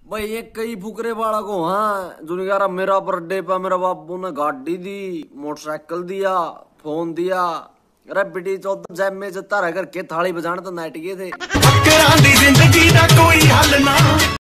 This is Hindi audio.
भाई ये कई फुकरे वाला को हाँ जो यार मेरा बर्थडे पे मेरा बापू ने गाड़ी दी, मोटरसाइकिल दिया, फोन दिया। अरे बेटी 14 जैब में जता रह करके थाली बजाने तो नाट गए थे।